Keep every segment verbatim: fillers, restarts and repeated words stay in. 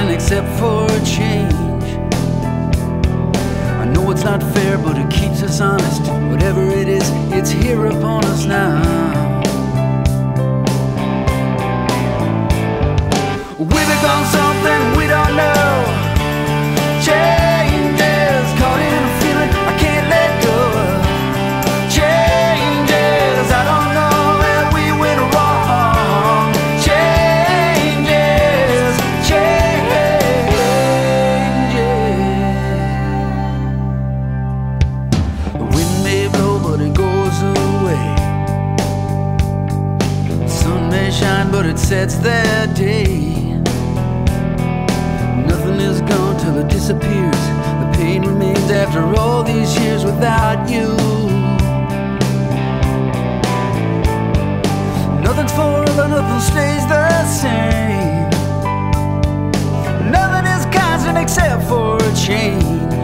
constant except for change. I know it's not fair, but it keeps us honest. Whatever it is, it's here upon us now. We become something we don't know. Changes, caught in a feeling I can't let go of. Changes, I don't know where we went wrong. Changes, changes. The wind may blow, but it goes away. The sun may shine, but it sets their day. Nothing is gone till it disappears. The pain remains after all these years without you. Nothing's forever, nothing stays the same. Nothing is constant except for a change.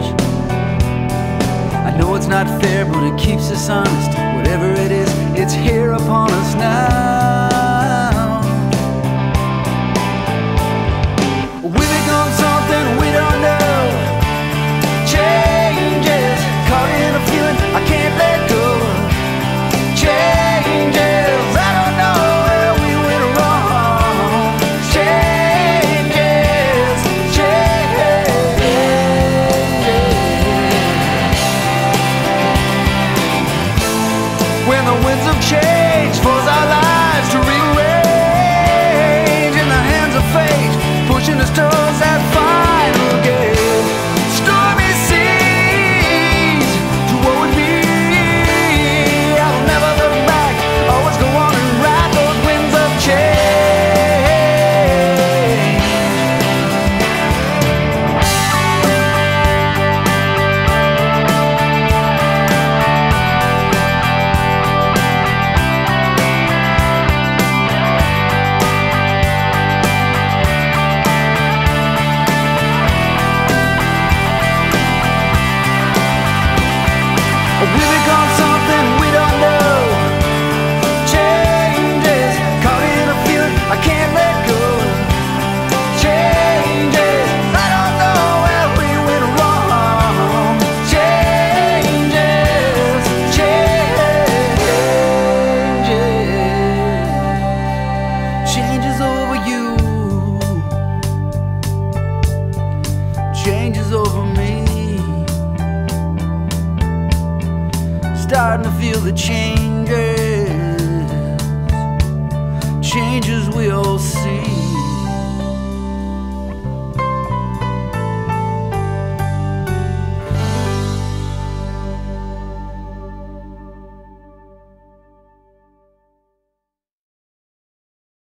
I know it's not fair, but it keeps us honest. Whatever it is, it's here upon us now. We become something we don't know. Changes, caught in a feeling I can't let go of. Changes, I don't know where we went wrong. Changes, changes. When the winds of change force our lives to rearrange in the hands of fate, pushing us towards that final gate. Stormy seas to what would be. I'll never look back, always go on and ride those winds of we become something we don't know. Changes, caught in a feeling I can't let go. Changes, I don't know where we went wrong. Changes, changes. Changes over you. Changes over me. Starting to feel the change.